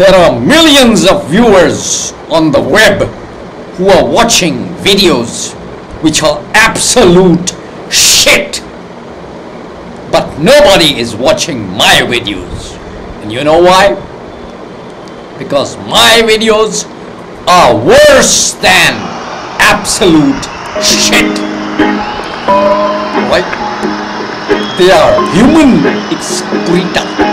There are millions of viewers on the web who are watching videos which are absolute shit. But nobody is watching my videos. And you know why? Because my videos are worse than absolute shit. Right? They are human excreta.